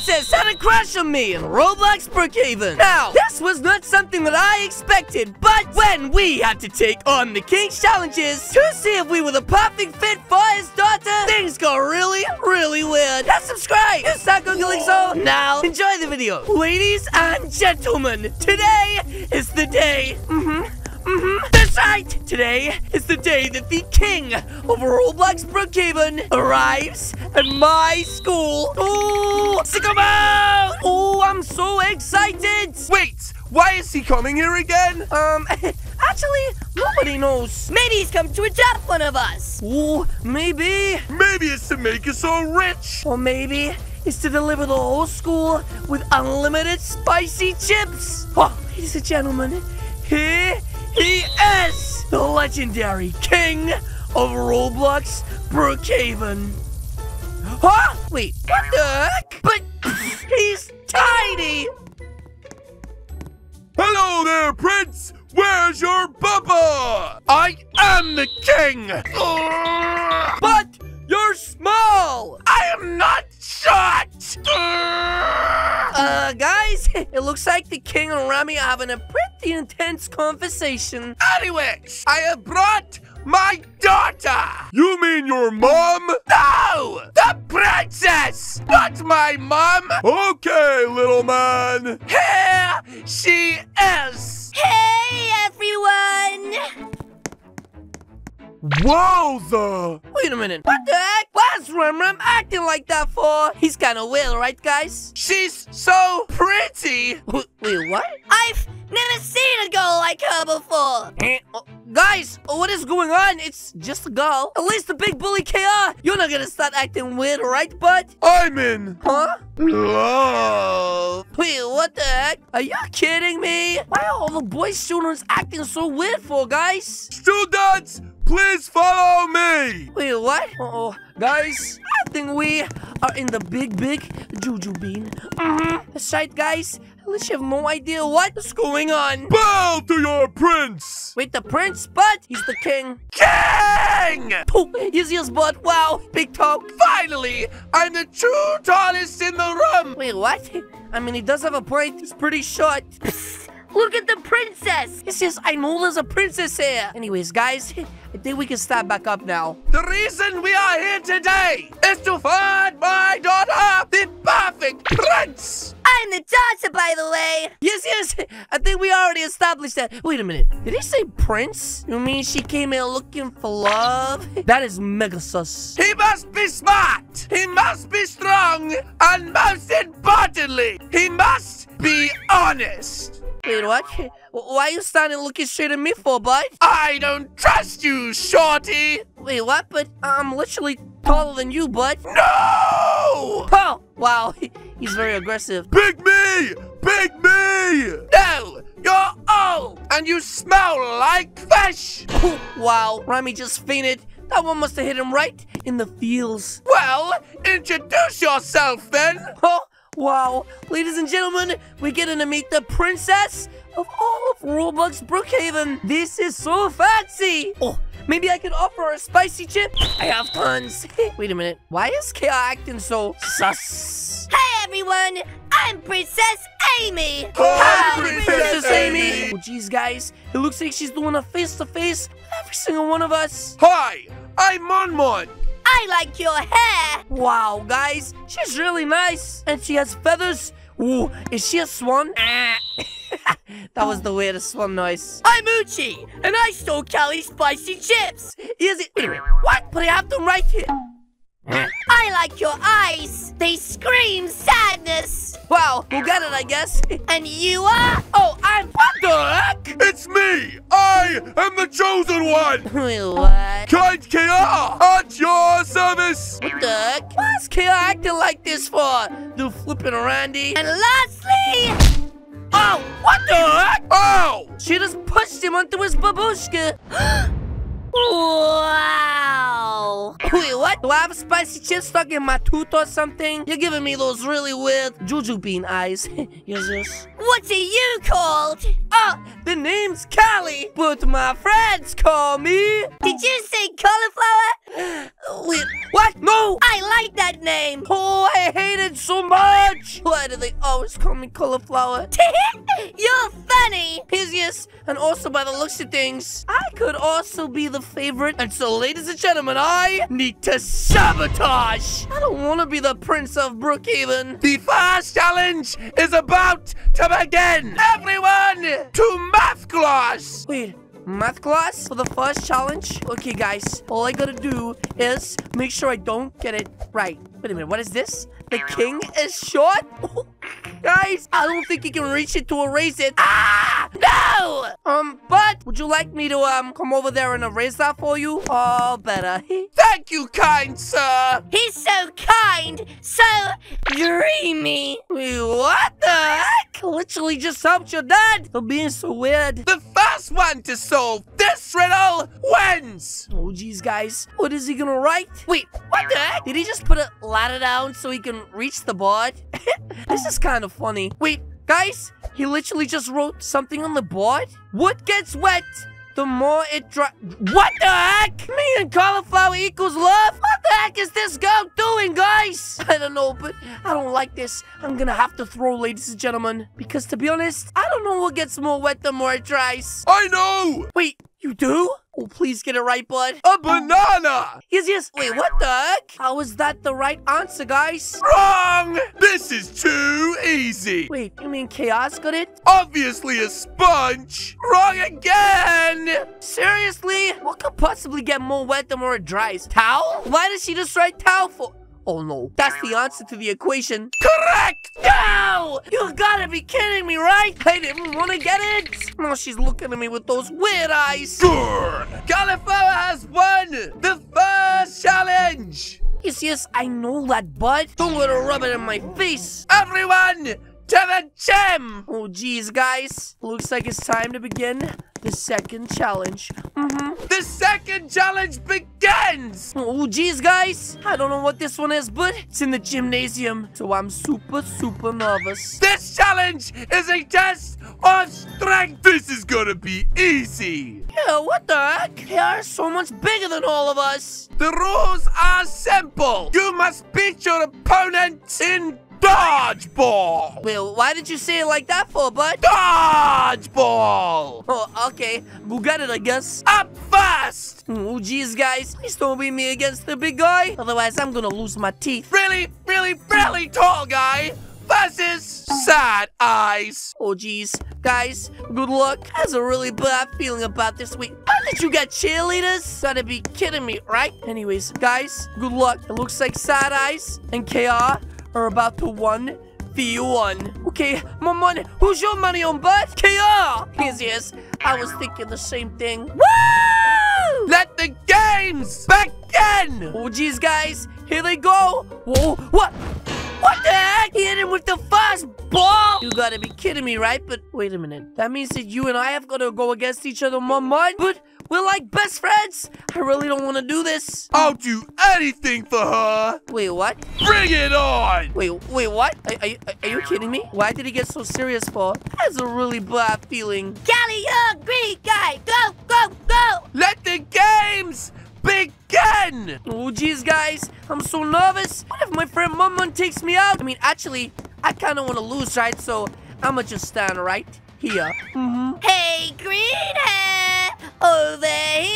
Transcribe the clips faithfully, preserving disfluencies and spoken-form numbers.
princess had a crush on me in Roblox Brookhaven. Now, this was not something that I expected, but when we had to take on the King's challenges to see if we were the perfect fit for his daughter, things got really, really weird. Now subscribe! You suck on Calixo! Now, enjoy the video. Ladies and gentlemen, today is the day. Mm-hmm. Mm-hmm. That's right! Today is the day that the king of Roblox Brookhaven arrives at my school. Oh, sick him out! Oh, I'm so excited! Wait, why is he coming here again? Um, actually, nobody knows. Maybe he's come to adopt one of us. Oh, maybe. Maybe it's to make us all rich. Or maybe it's to deliver the whole school with unlimited spicy chips. Oh, ladies and gentlemen, here he is, the legendary king of Roblox Brookhaven. Huh? Wait, what the heck? But he's tiny. Hello there, Prince. Where's your papa? I am the king. But you're small. I am not short. Uh, guys, it looks like the king and Rami are having a pretty intense conversation. Anyways, I have brought my daughter. You mean your mom? No, the princess, not my mom. Okay, little man. Here she is. Hey, everyone! Wowza! Wait a minute. What the heck? Why's Ram Ram acting like that for? He's kind of weird, right, guys? She's so pretty. Wait, wait, what? I've never seen a girl like her before. Eh, oh, guys, what is going on? It's just a girl. At least the big bully K R. You're not gonna start acting weird, right, bud? I'm in Huh? love. Wait, what the heck? Are you kidding me? Why are all the boy students acting so weird for, guys? Students, please follow me. Wait, what? Uh-oh. Guys, I think we are in the big, big Juju Bean. Mm-hmm. That's right, guys. At least you have no idea what's going on. Bow to your prince. Wait, the prince? But he's the king. King! Oh, he's his butt. Wow, big talk. Finally, I'm the true tallest in the room. Wait, what? I mean, he does have a point. He's pretty short. Look at the princess. He says, I know there's a princess here. Anyways, guys, I think we can start back up now. The reason we are here today is to find my daughter, the perfect prince. I'm the daughter, by the way. Yes, yes. I think we already established that. Wait a minute. Did he say prince? You mean she came here looking for love? That is mega sus. He must be smart. He must be strong. And most importantly, he must be honest. Wait, what? Why are you standing looking straight at me for, bud? I don't trust you, shorty. Wait, what? But I'm literally taller than you, bud. No! Oh, wow. He's very aggressive. Big me! Big me! No! You're old! And you smell like fish! Oh, wow. Rami just fainted. That one must have hit him right in the feels. Well, introduce yourself then. Oh, wow. Ladies and gentlemen, we're getting to meet the princess of all of Roblox Brookhaven. This is so fancy. Oh, maybe I could offer her a spicy chip. I have tons. Wait a minute. Why is K R acting so sus? Hey, everyone. I'm Princess Amy. Hi, Princess Princess Amy. Amy. Oh, geez, guys. It looks like she's doing a face-to-face with every single one of us. Hi, I'm Mon Mon. I like your hair. Wow, guys. She's really nice. And she has feathers. Ooh, is she a swan? That was the weirdest swan noise. I'm Uchi, and I stole Callie's spicy chips. Is it? Wait a minute. What? But I have them right here. I like your eyes. They scream sadness. Wow, who got it, I guess? And you are? Oh, I'm... What the heck? It's me. I am the chosen one. Wait, what? Kind K R at your service. What the heck? Why's K R acting like this for? Do flipping Randy? And lastly... Oh, what the heck? Ow! She just pushed him onto his babushka. Wow. Wait, what? Do I have spicy chips stuck in my tooth or something? You're giving me those really weird Juju Bean eyes. Yes, yes. What are you called? Oh, the name's Callie, but my friends call me... Did you say cauliflower? Wait, what? No! I like that name. Oh, I hate it so much! Why do they always call me cauliflower? You're funny. Yes, yes, and also by the looks of things, I could also be the favorite. And so, ladies and gentlemen, I need to sabotage. I don't want to be the Prince of Brookhaven. The first challenge is about to begin. Everyone to math class. Wait. Math class for the first challenge? Okay, guys, all I gotta do is make sure I don't get it right. Wait a minute, what is this? The king is short? Guys, I don't think he can reach it to erase it. Ah! No! Um, but would you like me to, um, come over there and erase that for you? Oh, better. Thank you, kind sir. He's so kind, so dreamy. Wait, what the heck? Literally just helped your dad for being so weird. The first one to solve this riddle wins. Oh, geez, guys. What is he gonna write? Wait, what the heck? Did he just put a ladder down so he can reach the board? This is kind of funny. Wait, guys, he literally just wrote something on the board? What gets wet, the more it dry... What the heck? Me and cauliflower equals love? What the heck is this girl doing, guys? I don't know, but I don't like this. I'm gonna have to throw, ladies and gentlemen. Because to be honest, I don't know what gets more wet the more it dries. I know. Wait, you do? Oh, please get it right, bud. A banana. Yes, yes. Wait, what the heck? How is that the right answer, guys? Wrong. This is too easy. Wait, you mean Chaos got it? Obviously a sponge. Wrong again. Seriously? What could possibly get more wet the more it dries? Towel? Why did she just write towel for? Oh no, that's the answer to the equation. Correct! No! You gotta be kidding me, right? I didn't want to get it. Now she's looking at me with those weird eyes. Good! Cauliflower has won the first challenge! Yes, yes, I know that, bud. Don't let her rub it in my face. Everyone, to the gym! Oh, geez, guys. Looks like it's time to begin the second challenge. Mm-hmm. The second challenge begins! Oh, geez, guys. I don't know what this one is, but it's in the gymnasium, so I'm super, super nervous. This challenge is a test of strength. This is gonna be easy. Yeah, what the heck? They are so much bigger than all of us. The rules are simple. You must beat your opponent in dodgeball. Well, why did you say it like that for, bud? Dodgeball. Oh, okay. Go get it, I guess. Up first. Oh, geez, guys. Please don't beat me against the big guy. Otherwise, I'm gonna lose my teeth. Really, really, really tall guy versus sad eyes. Oh, geez. Guys, good luck. I have a really bad feeling about this week. How did you get cheerleaders? Gotta be kidding me, right? Anyways, guys, good luck. It looks like Sad Eyes and K R are about to one v one. Okay, my money. Who's your money on, bud? K R! Yes, yes. I was thinking the same thing. Woo! Let the games begin! Oh, geez, guys. Here they go. Whoa, what? What the heck? He hit him with the fast ball? You gotta be kidding me, right? But wait a minute. That means that you and I have got to go against each other, my mind. But we're like best friends. I really don't want to do this. I'll do anything for her. Wait, what? Bring it on. Wait, wait, what? Are, are, are you kidding me? Why did he get so serious for? That's a really bad feeling. Callie, you're a great guy. Go, go, go. Let the games begin. Oh, geez, guys. I'm so nervous. What if my friend Mum takes me out? I mean, actually, I kind of want to lose, right? So I'm going to just stand right here. Mm-hmm. Hey, green hair. Over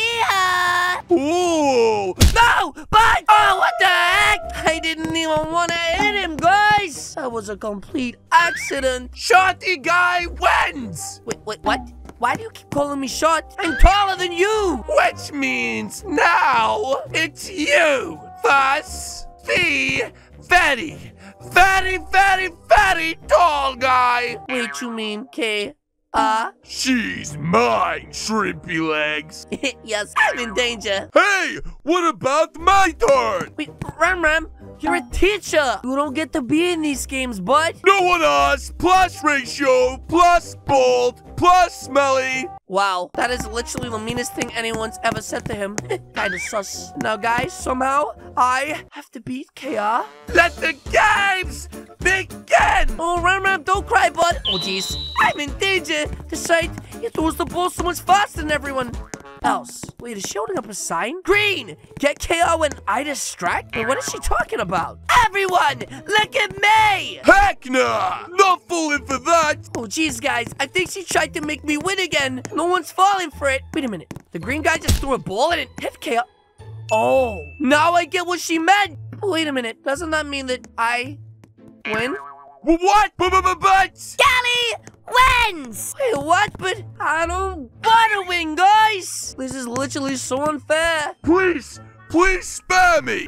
here. Ooh. No, but oh, what the heck? I didn't even want to hit him, guys. That was a complete accident. Shorty guy wins. Wait, wait, what? Why do you keep calling me short? I'm taller than you. Which means now it's you. Thus, the very, very, very, very tall guy. Wait, you mean K? Uh? She's mine, shrimpy legs. Yes, I'm in danger. Hey, what about my turn? Wait, Ram Ram, you're a teacher. You don't get to be in these games, bud. No one else. Plus ratio, plus bold, plus smelly. Wow, that is literally the meanest thing anyone's ever said to him. Kinda sus. Now, guys, somehow I have to beat K R. Let the games begin. Oh, Ram Ram, don't cry, bud. Oh, jeez. I'm in danger. This side, he throws the ball so much faster than everyone else. Wait, is she holding up a sign? Green, get K O when I distract? Wait, what is she talking about? Everyone, look at me! Heck nah! Not falling for that! Oh, jeez, guys. I think she tried to make me win again. No one's falling for it. Wait a minute. The green guy just threw a ball and it hit K O. Oh, now I get what she meant. Wait a minute. Doesn't that mean that I win? What? But... Callie wins! Wait, what? But I don't want to win, guys! This is literally so unfair. Please, please spare me!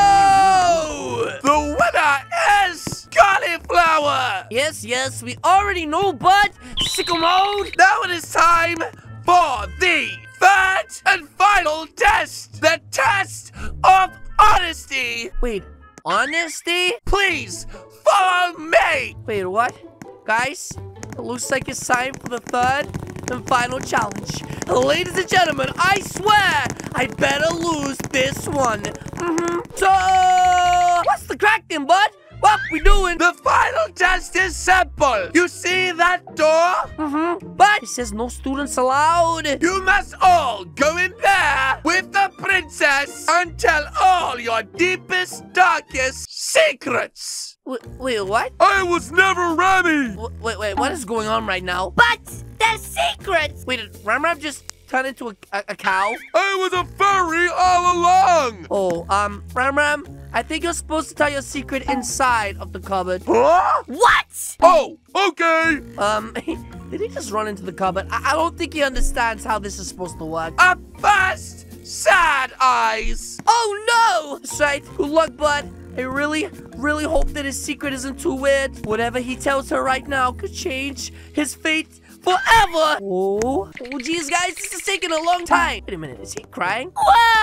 No! The winner is Cauliflower! Yes, yes, we already know, but sickle mode! Now it is time for the third and final test! The test of honesty! Wait, honesty? Please, follow me! Wait, what? Guys, it looks like it's time for the third and final challenge. Ladies and gentlemen, I swear I better lose this one. Mm-hmm. So, what's the crack then, bud? What we doing? The final test is simple. You see that door? Mm-hmm. But it says no students allowed. You must all go in there with the princess and tell all your deepest, darkest secrets. Wait, wait, what? I was never Remy. W wait, wait, what is going on right now? But they're secrets! Wait, did Ram Ram just turn into a, a, a cow? I was a furry all along. Oh, um, Ram Ram, I think you're supposed to tell your secret inside of the cupboard. Huh? What? Oh, okay. Um, did he just run into the cupboard? I, I don't think he understands how this is supposed to work. Up first, sad eyes. Oh, no! That's right. Good luck, bud. I really, really hope that his secret isn't too weird. Whatever he tells her right now could change his fate forever. Oh, oh, geez, guys, this is taking a long time. Wait a minute, is he crying?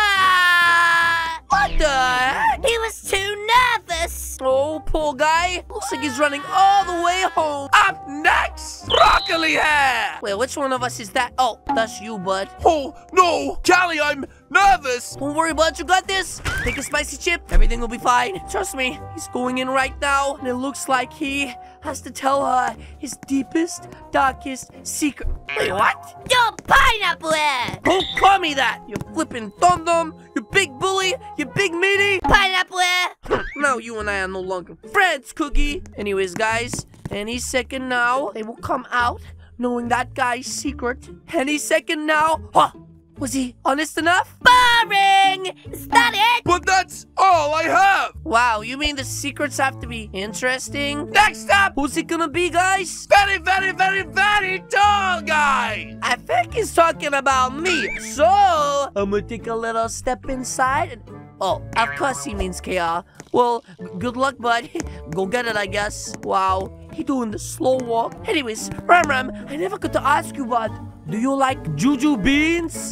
What? What the heck? He was too nervous. Oh, poor guy. Looks like he's running all the way home. Up next, broccoli hair. Wait, which one of us is that? Oh, that's you, bud. Oh, no, Callie, I'm nervous. Don't worry, bud, you got this. Take a spicy chip. Everything will be fine. Trust me, he's going in right now, and it looks like he has to tell her his deepest, darkest secret. Wait, what? Your pineapple hair. Don't call me that. You flippin' dum-dum, you big bully, you big meaty. Pineapple hair. Now you and I are no longer friends, Cookie. Anyways, guys, any second now, they will come out knowing that guy's secret. Any second now. Huh. Was he honest enough? Boring. Is that it? But that's all I have. Wow, you mean the secrets have to be interesting? Next up, Who's it gonna be, guys? very, very, very, very tall guy. I think he's talking about me. So, I'm gonna take a little step inside. And, oh, of course he means K R. Well, good luck, bud. Go get it, I guess. Wow, he doing the slow walk. Anyways, Ram Ram, I never got to ask you, bud. Do you like juju beans?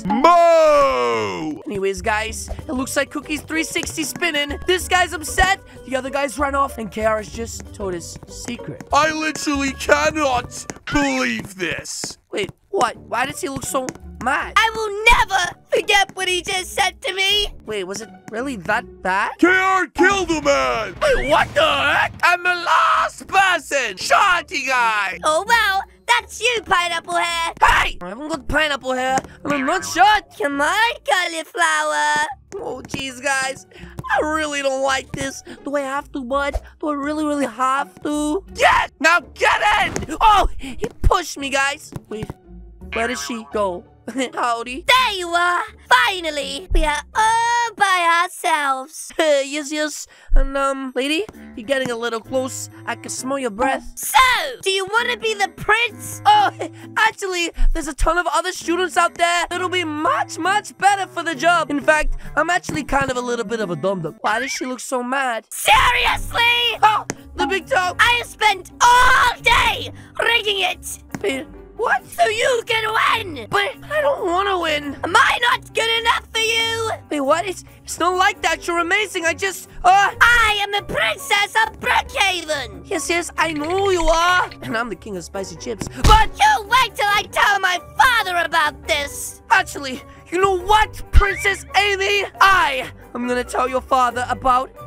Moo! Anyways, guys, it looks like Cookie's three sixty spinning. This guy's upset. The other guy's run off, and K R has just told his secret. I literally cannot believe this. Wait, what? Why does he look so mad? I will never forget what he just said to me. Wait, was it really that bad? K R killed a man. Wait, what the heck? I'm the last person. Shorty guy. Oh, well, that's you, pineapple hair. Hey! I haven't got pineapple hair, and I'm not short. Come on, cauliflower. Oh, jeez, guys. I really don't like this. Do I have to, bud? Do I really, really have to? Yes! Now get in! Oh, he pushed me, guys. Wait, where did she go? Howdy. There you are. Finally, we are all by ourselves. Yes, yes. And, um, lady, you're getting a little close. I can smell your breath. So, do you want to be the prince? Oh, actually, there's a ton of other students out there that'll be much, much better for the job. In fact, I'm actually kind of a little bit of a dum-dum. Why does she look so mad? Seriously? Oh, the big toe. I have spent all day rigging it. Wait, what? So you can win. But I don't want to win. Am I not good enough for you? Wait, what? It's, it's not like that. You're amazing. I just, uh... I am the princess of Brookhaven. Yes, yes, I know you are. And I'm the king of spicy chips. But you wait till I tell my father about this. actually, you know what, Princess Amy? I am gonna tell your father about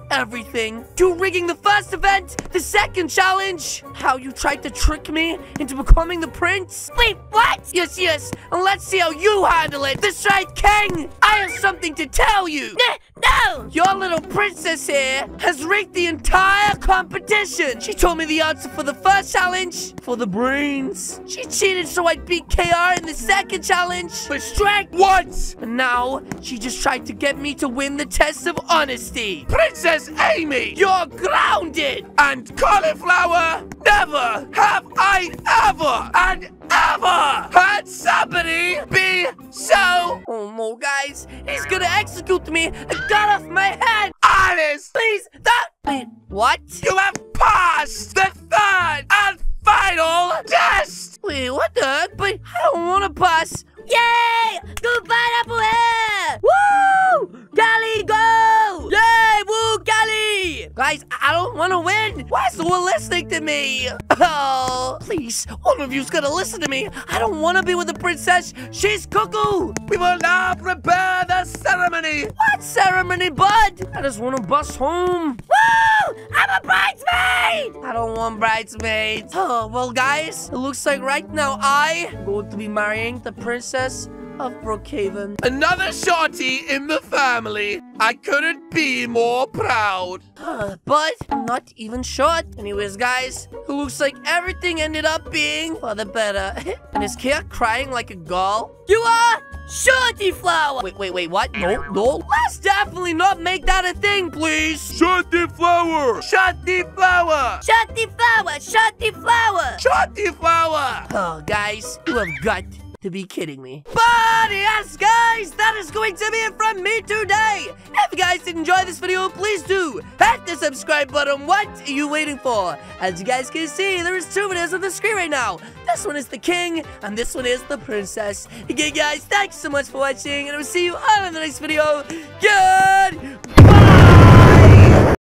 everything. You rigging the first event, the second challenge, how you tried to trick me into becoming the prince. Wait, what? Yes, yes, and let's see how you handle it. That's right, King. I have something to tell you. N no! Your little princess here has rigged the entire competition. She told me the answer for the first challenge, for the brains. She cheated so I'd beat K R in the second challenge, for strength. What? And now, she just tried to get me to win the test of honesty. Princess Amy! You're grounded! And cauliflower! Never have I ever and ever had somebody be so... Oh, no, guys. He's gonna execute me and cut off my head. honest! Please, that... Wait, what? You have passed the third and final test! Wait, what the heck? But I don't want to pass. Yay! Goodbye, Apple Hair! Woo! Callie, go! Yay, woo, Callie! Guys, I don't want to win. Why is no one listening to me? Oh, please, one of you's gonna listen to me. I don't want to be with the princess. She's cuckoo. We will now prepare the ceremony. What ceremony, bud? I just want to bus home. Woo! I'm a bridesmaid! I don't want bridesmaids. Oh, well, guys, it looks like right now I am going to be marrying the princess of Brookhaven. Another shorty in the family. I couldn't be more proud. But I'm not even short. Anyways, guys, it looks like everything ended up being for the better. And is Kia crying like a girl? You are Shorty Flower! Wait, wait, wait, what? No, no. Let's definitely not make that a thing, please. Shorty flower! Shorty flower! Shorty Flower! Shorty Flower! Shorty flower! Oh, guys, you have got to be kidding me. But yes, guys, that is going to be it from me today. If you guys did enjoy this video, please do hit the subscribe button. What are you waiting for? As you guys can see, there is two videos on the screen right now. This one is the king, and this one is the princess. Okay, guys, thanks so much for watching, and I will see you all in the next video. Goodbye!